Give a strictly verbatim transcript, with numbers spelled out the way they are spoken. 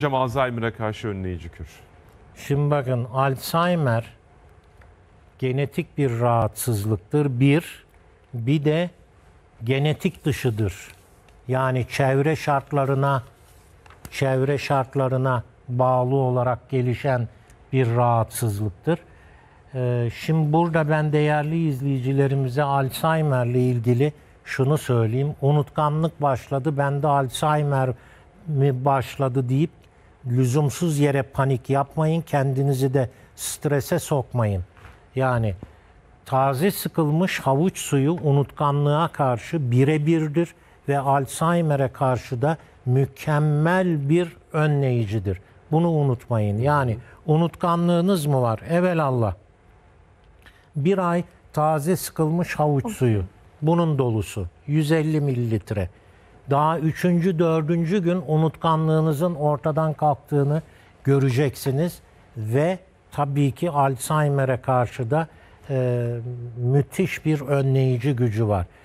Hocam Alzheimer'a karşı önleyici kür. Şimdi bakın, Alzheimer genetik bir rahatsızlıktır. Bir, bir de genetik dışıdır. Yani çevre şartlarına, çevre şartlarına bağlı olarak gelişen bir rahatsızlıktır. Ee, şimdi burada ben değerli izleyicilerimize Alzheimer ile ilgili şunu söyleyeyim. Unutkanlık başladı, bende Alzheimer mi başladı deyip lüzumsuz yere panik yapmayın. Kendinizi de strese sokmayın. Yani taze sıkılmış havuç suyu unutkanlığa karşı birebirdir ve Alzheimer'e karşı da mükemmel bir önleyicidir. Bunu unutmayın. Yani unutkanlığınız mı var? Evelallah. Bir ay taze sıkılmış havuç suyu. Bunun dolusu. yüz elli mililitre. Daha üçüncü, dördüncü gün unutkanlığınızın ortadan kalktığını göreceksiniz. Ve tabii ki Alzheimer'e karşı da e, müthiş bir önleyici gücü var.